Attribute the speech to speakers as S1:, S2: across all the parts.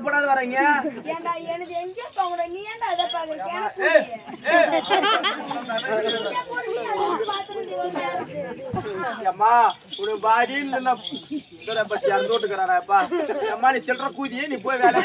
S1: போடாத வரீங்க
S2: ஏண்டா எனக்கு எங்க போங்கடா நீ ஏண்டா அத பாக்குறீங்க
S1: அம்மா ஒரு பாடி இல்ல இதர பத்தி அந்தோட்டுக்கறானப்பா அம்மா நீ சில்ற கூதி நீ போய் வேலை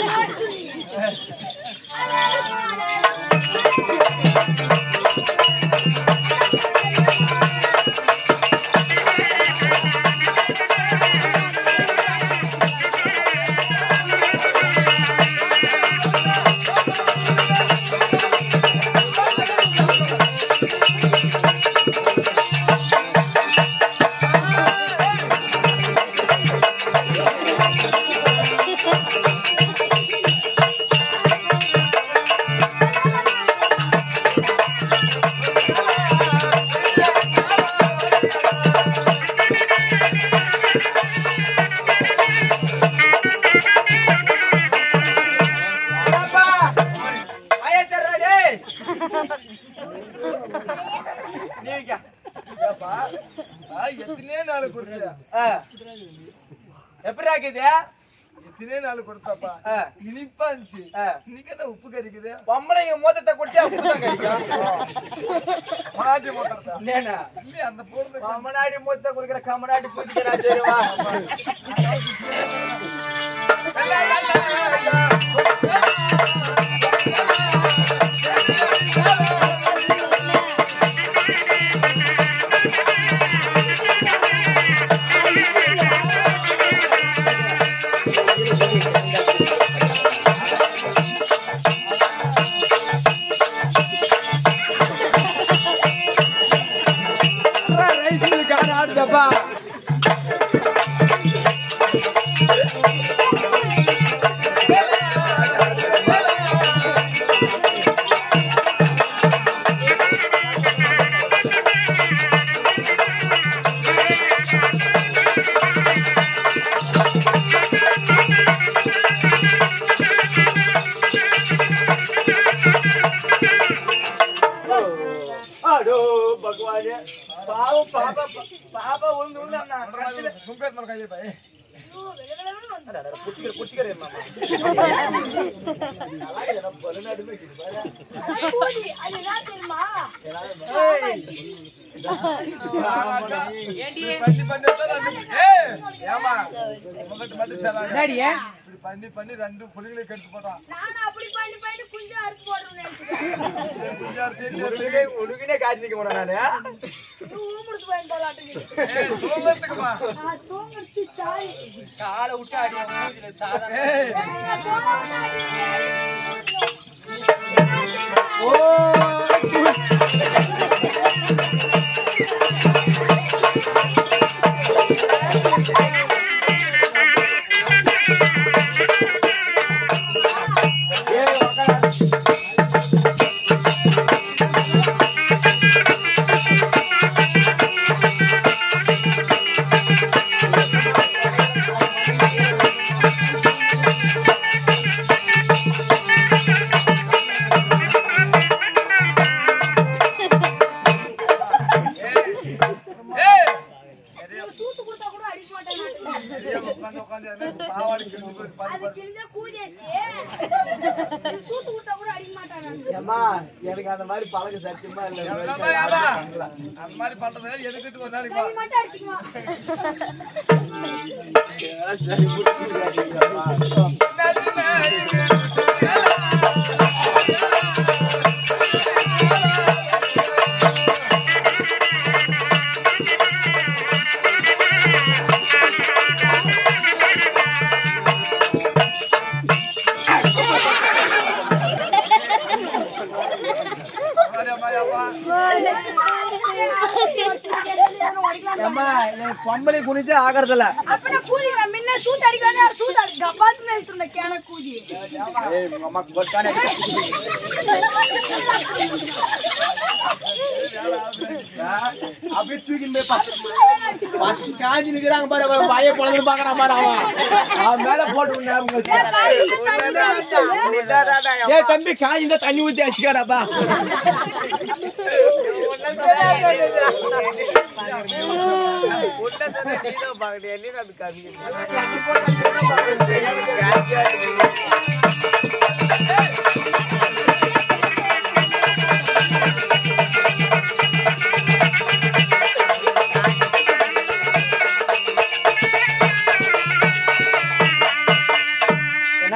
S1: எப்படி ஆக்குது
S3: எத்தனை நாள் கொடுத்தாப்பா இனிப்பா இருந்துச்சு இன்னைக்கு என்ன உப்பு கறிக்குது
S1: பொம்பளைங்க மோதத்தை குடிச்சா உப்பு தான் கறிக்கும்
S3: மராட்டி மோட்டர்
S1: இல்லையா
S3: இல்லையா அந்த போறது
S1: கமநாடி மோதத்தை குடிக்கிற கமநாடி குடிக்கிறா சரிவா ஆடுதப்பா भगवान पापा पापा
S3: பண்ணி பண்ணி ரெண்டு புலிகளை கெடுத்து போட்டான்
S2: நான் அப்படி பண்ணி பண்ணி குஞ்சு அறுத்து போடுறேன்
S3: குஞ்சு அறுத்து
S1: உடுகினே காட்சி நிக்க போறேன் நானு
S2: ஊமுடுத்து போயிட்டாலாட்டுக்கு
S3: தூங்கத்துக்குமா
S2: நான் தூங்கச்சு சாய்
S1: காலை விட்டு அடி மூஞ்சில சாதாரண ஓ எனக்கு அந்த மாதிரி பழக சத்தியமா இல்ல
S3: அந்த மாதிரி பண்றது எதுக்கிட்டு ஒரு நாளைக்கு
S1: பொம்பளை குனிச்சு ஆகறதில்ல
S2: அப்பனா கூதி முன்ன சூட் அடிக்கானே சூட் கபாத் மேல்துன கேன கூதி
S1: ஏய் அம்மா கொட்டானே அப்படி தூக்கிட்டு பஸ் காஞ்சி நிக்கிறாங்க பாரு வாயை பொளந்து பாக்குறான் பாரு அவன் மேல போட்டு ஏய் தம்பி காஞ்சில தண்ணி ஊத்தி அடிச்சுக்காரப்பா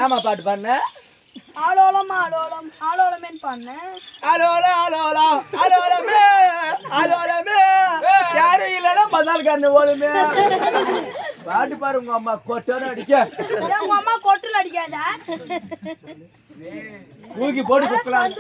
S1: என்னம்மா பாட்டு பாடுன?
S2: ஆலோலம் ஆலோலம் ஆலோலமேன்னு பண்ணேன்.
S1: அலோலா அலோலா அலோலமே அலோலமே யாரும் இல்லைன்னா பதால்காரனு ஓடுமே. பாட்டு பாரு உங்க அம்மா கொட்டான அடிக்க.
S2: உங்க அம்மா கொட்டுல அடிக்காதா?
S1: தூக்கி போட்டு குக்கலாம்.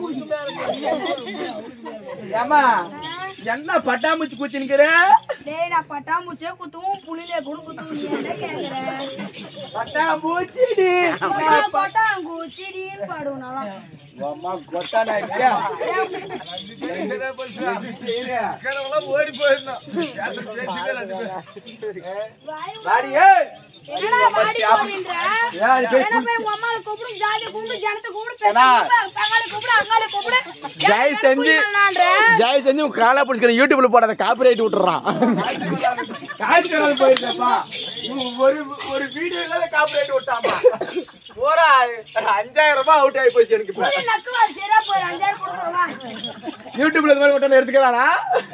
S1: ஏமா என்ன பட்டாம்பூச்சி குச்சின்னுக்கிற?
S2: டேய் நான் பட்டாம்பூச்சியே குத்துவும் புளிலே கூட குத்துவும். நீ என்ன கேக்குற?
S1: பட்டாம்பூச்சிடி
S2: பட்டாம்பூச்சிடின்னு பாடுவோம்.
S1: அம்மா கொட்டான அடிக்க.
S3: ஓடி போயிருந்தோம்.
S1: வாடியே
S2: என்னடா வாடி போறீன்ற? என்ன பேர் உங்க அம்மாவை கூப்பிடு, ஜாதி கூப்பிடு, ஜனத்தை கூப்பிடு, பெங்காலி கூப்பிடு, அங்காளி கூப்பிடு.
S1: ஜெய் செஞ்சு உங்க காலை பிடிச்சிக்கிற யூடியூப்ல போடாத காப்பிரைட் விட்டுறான். காசு கணக்கு போயிருந்தப்பா ஒரு வீடியோல காப்பிரைட் விட்டாமா. போரா 5000 ரூபாய் அவுட் ஆகி போச்சு எனக்கு. இப்ப
S2: நக்குவா சரியா போய் 5000 கொடுக்குறோமா?
S1: யூடியூப்ல இந்த மாதிரி விட்டு எடுத்துக்கிறானா?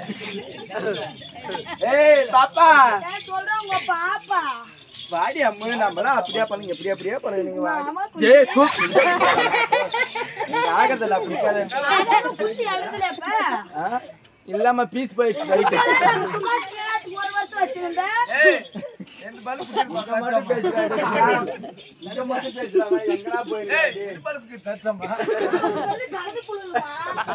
S1: ஏய் பாப்பா
S2: சொல்றேன் உங்க பாப்பா
S1: வாடி அம்மு நம்மளாம் அப்படியே பண்ணுங்க அப்படியே பண்ணுங்க. நீங்க
S2: ஆமா,
S1: வாடி ஜே தூக்கு. நீங்க ஆகறதல்ல அப்படி இருக்காது.
S2: அதான் குத்தி அழுதுலப்ப
S1: இல்லாம பீஸ் போயிடுச்சு ரைட்.
S2: ஒரு வருஷம் வச்சிருந்தேன்.
S3: எந்த பல்பு குத்தி
S1: மட்டும் பேசுறாங்க. இங்க மட்டும் பேசுறாங்க. எங்கடா போயிடுச்சு?
S3: எந்த பல்புக்கு தட்டமா?
S2: சொல்லி கலந்து புழுவா.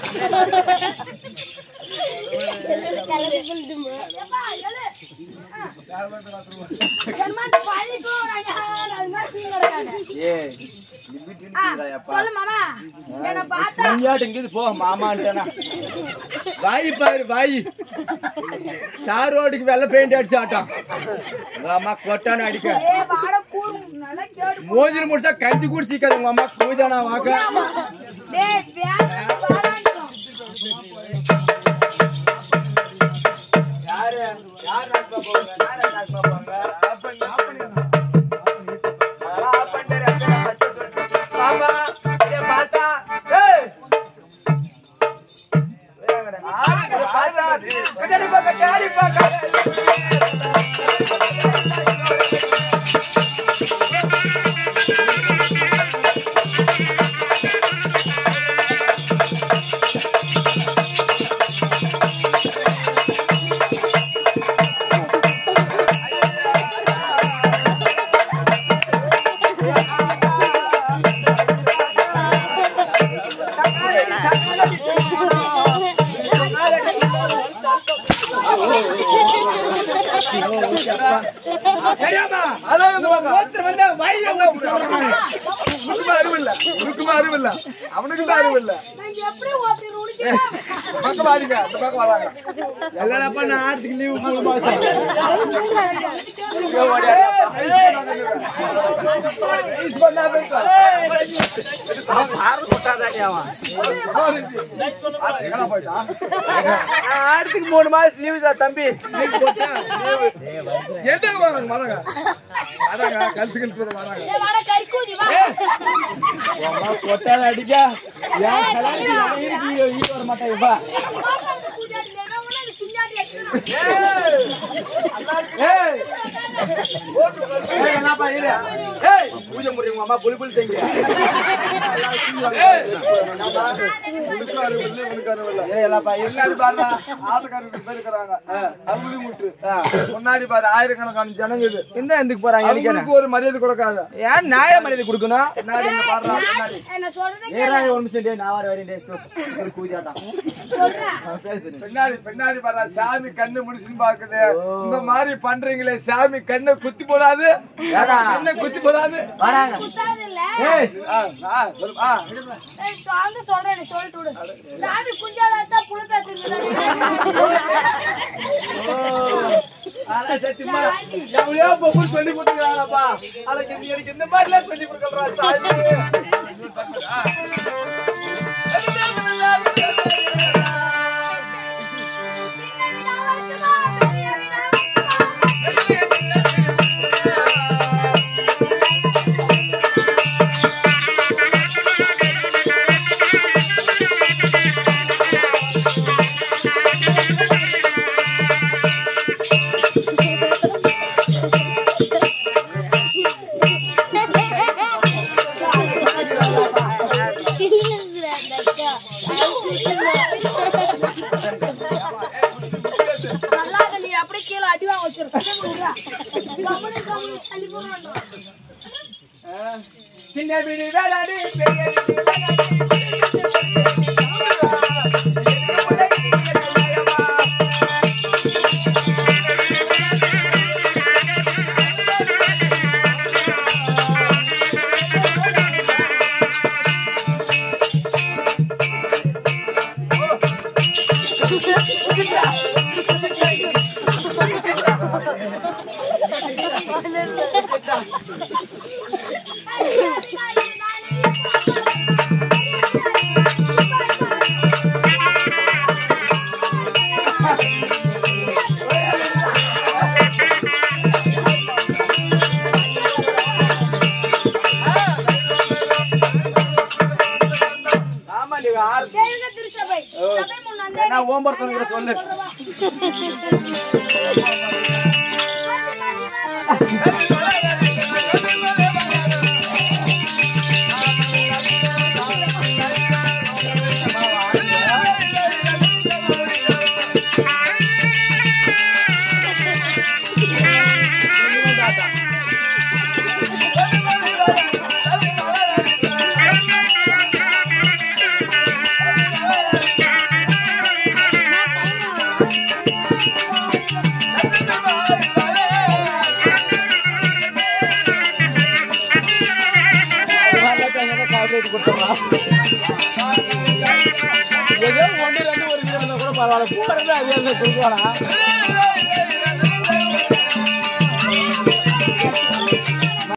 S2: ஏப்பா எழு. என்னமா பாலிக்கோ நான் சீங்கறேன்.
S1: ஏய் லிமிட் இருக்குதாயப்பா.
S2: சொல்லு மாமா. என்ன பார்த்தா
S1: நீயாட்ட இங்க போ மாமான்ட்டனா. வாய் பாரு வாய். தார் ரோடுக்கு வெள்ள பெயிண்ட் அடிச்சு ஆட்டம். அம்மா கொட்டான அடிக்க.
S2: ஏய் வாட கூறு நல்லா கேடு.
S1: மோதிர முடிச்சா கஞ்சி குடிச்சிக்காத உங்க அம்மா கூதானா வாக்க.
S2: டேய் வேற வாடான்னு.
S1: யார் ராஸ்பா போங்க? யார் ராஸ்பா போங்க? பாப்பா ஏ பாத்தா ஏய் கட்டாடி பாக்க. அவனுக்கு அறிவில்ல.
S2: நான் எப்படி ஓட்டி உடிக்கிறேன்.
S3: பக்கம் வாடிங்க. அந்த பக்கம் வராங்க.
S1: எல்லாரப்பா நான் ஆர்த்துக்கு லீவு 3 மாசம். ஆர்த்துக்கு 3 மாசம் லீவு தான் தம்பி.
S3: எந்த வராங்க? வராங்க கழுத்து கழுத்து வராங்க.
S2: ஏய் வாட கறிக்கூதி வா.
S1: அம்மா கொட்டால அடிக்க. ஏன் கலாச்சாரம் இருக்கு வர மாட்டேங்கப்பா. ஏய் என்னப்பா இரு. ஏய் பூஜை முடியுங்க அம்மா புலி புலி செய்யுங்க. ஏய் உனக்கு அறிவில்லை உனக்கு அறிவில்லை. ஏய் எல்லாப்பா
S3: முன்னாடி பாரு ஆளுக்காரங்க பேர் இருக்காங்க. அவுளி முட்டு. முன்னாடி பாரு ஆயிரக்கணக்கான ஜனங்க இது.
S1: இந்த எந்துக்கு போறாங்க
S3: அவங்களுக்கு ஒரு மரியாதை கொடுக்காத.
S1: ஏன் நியாய மரியாதை கொடுக்கணும்?
S3: முன்னாடி இங்க பாருடா முன்னாடி.
S2: என்ன சொல்றேன்
S1: ஏறா ஒரு நிமிஷம் டேய் நான் வரேன் கூஜாட்டான்
S2: சொல்றேன்.
S1: பேசுறேன்.
S3: பின்னாடி பாரு சாமி கண்ணு முடிச்சுன்னு பாக்குது. இந்த மாதிரி பண்றீங்களே சாமி கண்ணை குத்தி போடாது. கண்ணை குத்தி போடாது.
S1: வராங்க.
S2: குத்தாது இல்ல.
S1: ஏய்
S2: சாந்து சொல்றேன் சொல்லிட்டு விடு. சாமி குஞ்சால தான் புளு பேத்துக்குது.
S1: ஆனா சத்தியமா எவ்வளோ பொம்புள் சொல்லி கொடுத்துக்கிறாங்கப்பா. அதுக்கு எனக்கு இந்த மாதிரிலாம் சொல்லி கொடுக்கறா சாமி. சின்ன வீடு வேடாடி பெரிய வீடு ஓம்பர்த்தனுங்கிற சொல்லு ஏதோ ஒன்று ரெண்டு ஒரு கிலோ கூட பரவாயில்ல கூட அதே கொடுக்குவானா